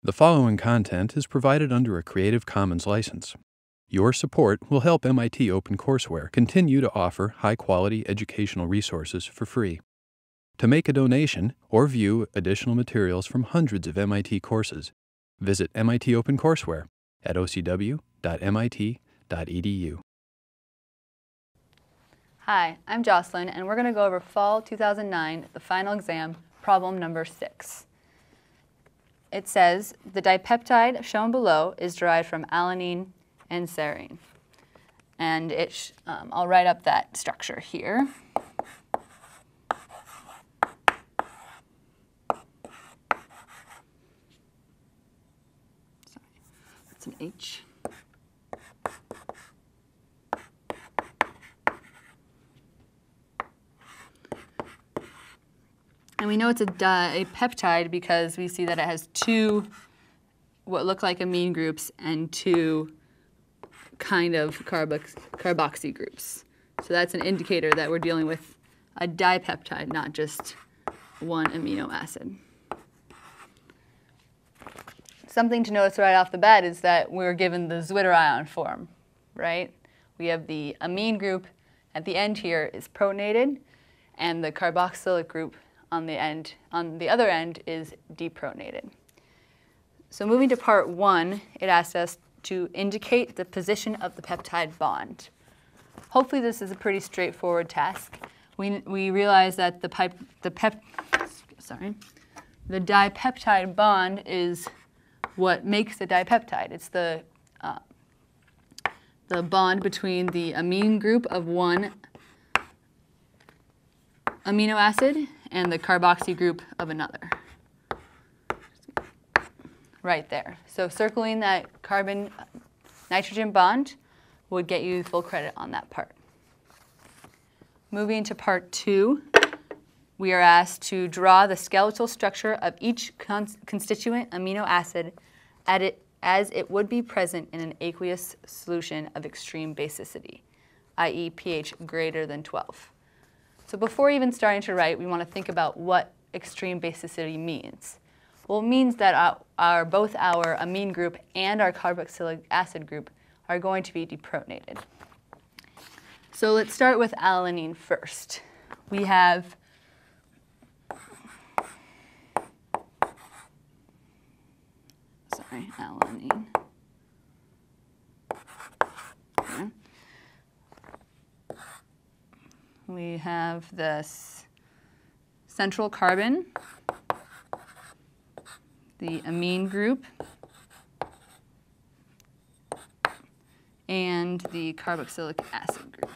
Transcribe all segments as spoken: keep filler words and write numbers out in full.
The following content is provided under a Creative Commons license. Your support will help M I T OpenCourseware continue to offer high-quality educational resources for free. To make a donation or view additional materials from hundreds of M I T courses, visit M I T OpenCourseware at o c w dot m i t dot e d u. Hi, I'm Jocelyn, and we're going to go over Fall two thousand nine, the final exam, problem number six. It says, the dipeptide shown below is derived from alanine and serine. And it sh um, I'll write up that structure here. Sorry, that's an H. And we know it's a, a peptide because we see that it has two what look like amine groups and two kind of carbox carboxy groups. So that's an indicator that we're dealing with a dipeptide, not just one amino acid. Something to notice right off the bat is that we're given the Zwitterion form, right? We have the amine group at the end here is protonated, and the carboxylic group on the end, on the other end, is deprotonated. So moving to part one, it asks us to indicate the position of the peptide bond. Hopefully this is a pretty straightforward task. We, we realize that the, pipe, the, pep, sorry, the dipeptide bond is what makes the dipeptide. It's the, uh, the bond between the amine group of one amino acid and the carboxy group of another. Right there. So circling that carbon-nitrogen bond would get you full credit on that part. Moving to part two, we are asked to draw the skeletal structure of each cons constituent amino acid at it, as it would be present in an aqueous solution of extreme basicity, that is pH greater than twelve. So before even starting to write, we want to think about what extreme basicity means. Well, it means that our, our, both our amine group and our carboxylic acid group are going to be deprotonated. So let's start with alanine first. We have sorry, alanine. Okay. We have this central carbon, the amine group, and the carboxylic acid group.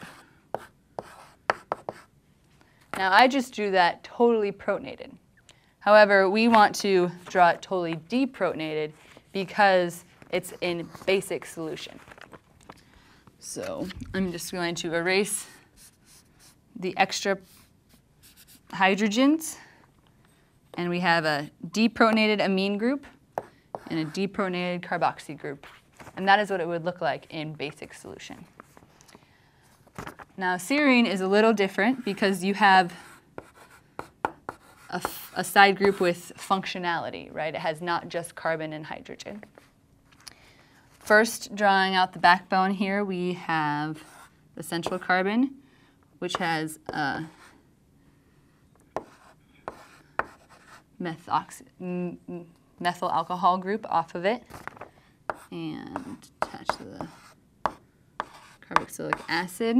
Now I just drew that totally protonated. However, we want to draw it totally deprotonated because it's in basic solution. So I'm just going to erase the extra hydrogens, and we have a deprotonated amine group and a deprotonated carboxy group. And that is what it would look like in basic solution. Now serine is a little different because you have a, a side group with functionality, right? It has not just carbon and hydrogen. First, drawing out the backbone here, we have the central carbon, which has a methox methyl alcohol group off of it, and attached to the carboxylic acid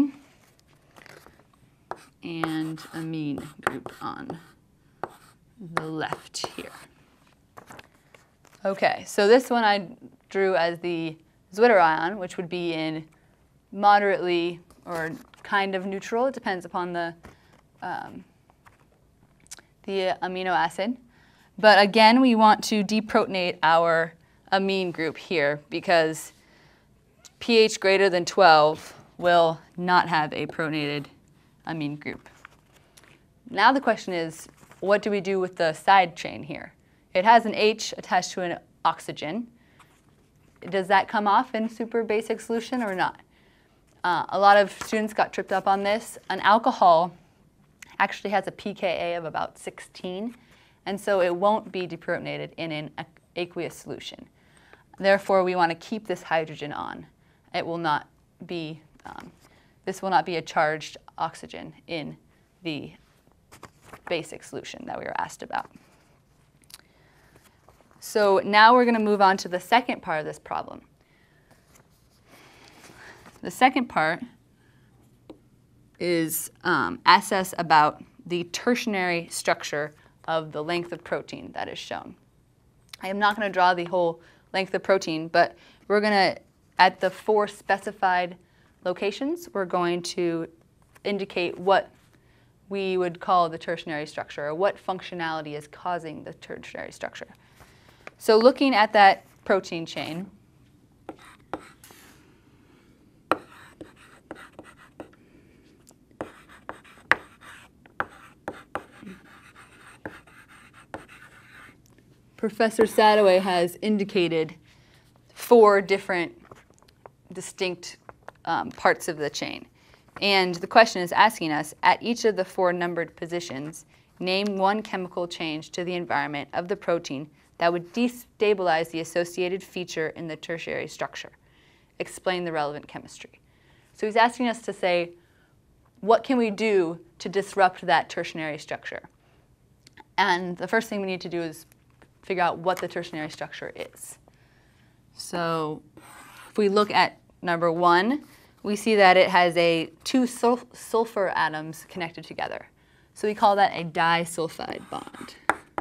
and amine group on the left here. Okay, so this one I drew as the Zwitterion, which would be in moderately or kind of neutral. It depends upon the, um, the amino acid. But again, we want to deprotonate our amine group here because pH greater than twelve will not have a protonated amine group. Now the question is, what do we do with the side chain here? It has an H attached to an oxygen. Does that come off in super basic solution or not? Uh, a lot of students got tripped up on this. An alcohol actually has a pKa of about sixteen, and so it won't be deprotonated in an aqueous solution. Therefore, we want to keep this hydrogen on. It will not be, um, this will not be a charged oxygen in the basic solution that we were asked about. So now we're going to move on to the second part of this problem. The second part is um, asks us about the tertiary structure of the length of protein that is shown. I am not going to draw the whole length of protein, but we're going to, at the four specified locations, we're going to indicate what we would call the tertiary structure, or what functionality is causing the tertiary structure. So looking at that protein chain, Professor Sadoway has indicated four different distinct um, parts of the chain. And the question is asking us, at each of the four numbered positions, name one chemical change to the environment of the protein that would destabilize the associated feature in the tertiary structure. Explain the relevant chemistry. So he's asking us to say, what can we do to disrupt that tertiary structure? And the first thing we need to do is figure out what the tertiary structure is. So if we look at number one, we see that it has a two sul sulfur atoms connected together. So we call that a disulfide bond.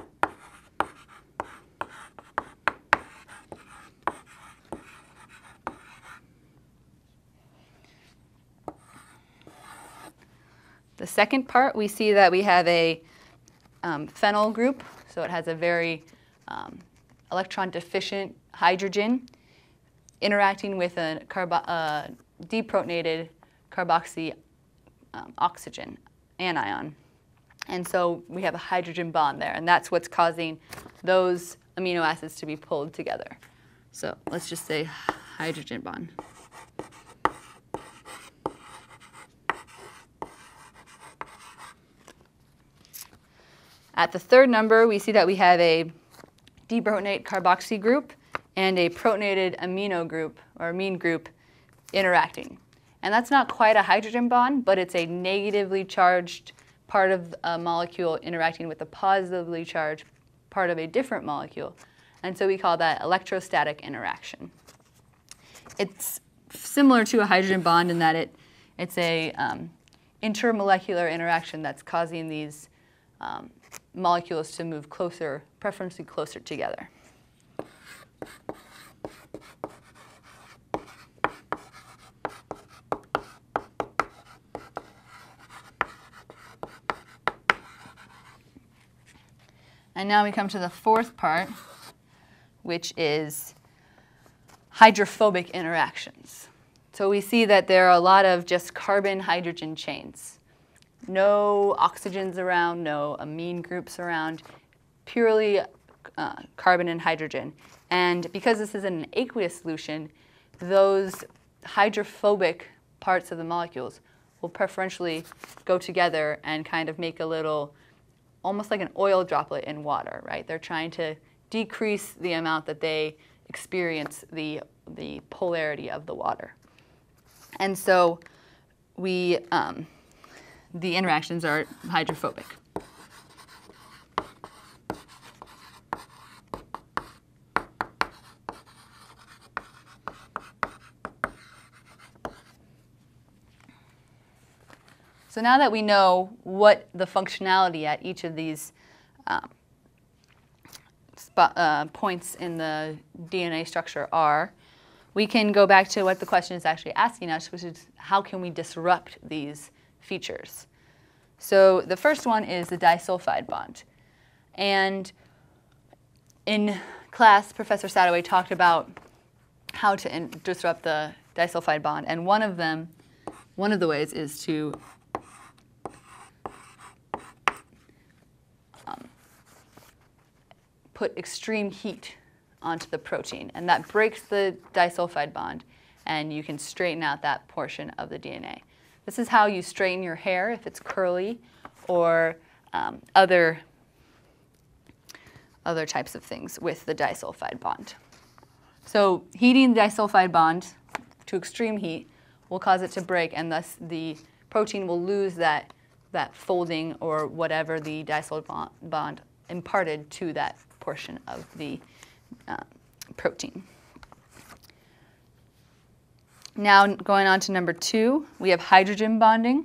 The second part, we see that we have a um, phenyl group, so it has a very um, electron deficient hydrogen interacting with a carbo uh, deprotonated carboxy um, oxygen anion. And so we have a hydrogen bond there, and that's what's causing those amino acids to be pulled together. So let's just say hydrogen bond. At the third number, we see that we have a deprotonate carboxy group and a protonated amino group, or amine group, interacting. And that's not quite a hydrogen bond, but it's a negatively charged part of a molecule interacting with a positively charged part of a different molecule. And so we call that electrostatic interaction. It's similar to a hydrogen bond in that it, it's a um, intermolecular interaction that's causing these um, molecules to move closer, preferentially closer together. And now we come to the fourth part, which is hydrophobic interactions. So we see that there are a lot of just carbon-hydrogen chains. No oxygens around, no amine groups around, purely uh, carbon and hydrogen. And because this is an aqueous solution, those hydrophobic parts of the molecules will preferentially go together and kind of make a little, almost like an oil droplet in water, right? They're trying to decrease the amount that they experience the, the polarity of the water. And so we, um, the interactions are hydrophobic. So now that we know what the functionality at each of these um, spot, uh, points in the D N A structure are, we can go back to what the question is actually asking us, which is how can we disrupt these features? So the first one is the disulfide bond. And in class, Professor Sadoway talked about how to in disrupt the disulfide bond. And one of them, one of the ways is to um, put extreme heat onto the protein. And that breaks the disulfide bond, and you can straighten out that portion of the D N A. This is how you straighten your hair if it's curly, or um, other other types of things with the disulfide bond. So heating the disulfide bond to extreme heat will cause it to break, and thus the protein will lose that, that folding or whatever the disulfide bond imparted to that portion of the uh, protein. Now going on to number two, we have hydrogen bonding.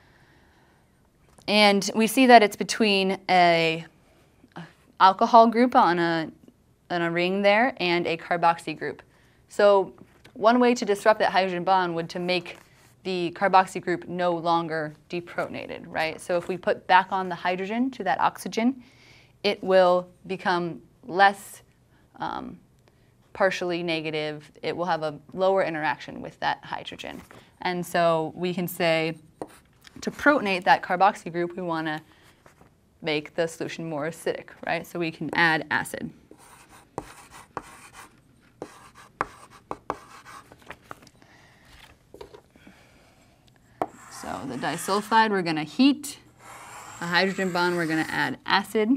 And we see that it's between a, a alcohol group on a, on a ring there and a carboxy group. So one way to disrupt that hydrogen bond would to make the carboxy group no longer deprotonated, right? So if we put back on the hydrogen to that oxygen, it will become less um, partially negative. It will have a lower interaction with that hydrogen. And so we can say to protonate that carboxy group, we want to make the solution more acidic, right? So we can add acid. So the disulfide we're going to heat. The hydrogen bond we're going to add acid.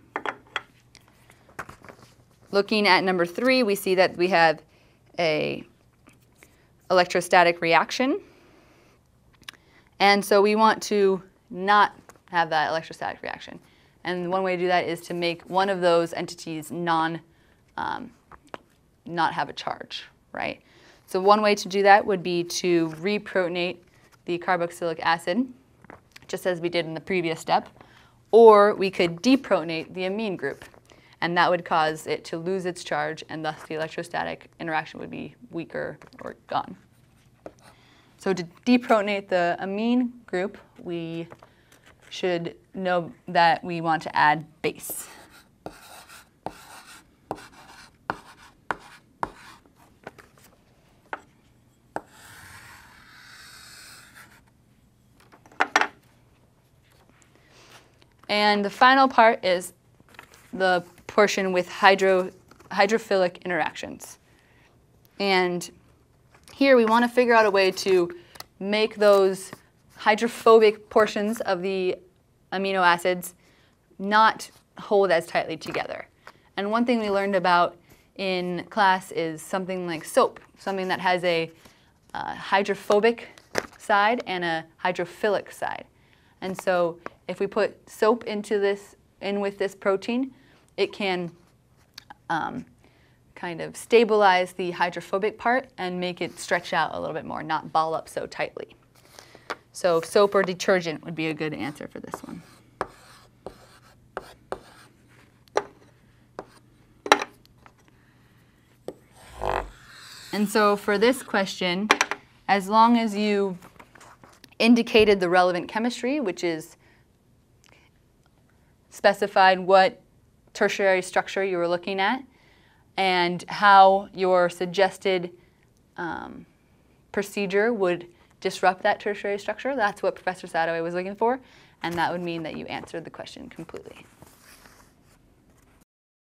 Looking at number three, we see that we have a electrostatic reaction. And so we want to not have that electrostatic reaction. And one way to do that is to make one of those entities non, um, not have a charge, right? So one way to do that would be to reprotonate the carboxylic acid, just as we did in the previous step. Or we could deprotonate the amine group. And that would cause it to lose its charge, and thus the electrostatic interaction would be weaker or gone. So to deprotonate the amine group, we should know that we want to add base. And the final part is the portion with hydro, hydrophilic interactions. And here we want to figure out a way to make those hydrophobic portions of the amino acids not hold as tightly together. And one thing we learned about in class is something like soap, something that has a uh, hydrophobic side and a hydrophilic side. And so if we put soap into this, in with this protein, it can um, kind of stabilize the hydrophobic part and make it stretch out a little bit more, not ball up so tightly. So soap or detergent would be a good answer for this one. And so for this question, as long as you indicated the relevant chemistry, which is specified what tertiary structure you were looking at and how your suggested um, procedure would disrupt that tertiary structure, that's what Professor Sadoway was looking for, and that would mean that you answered the question completely.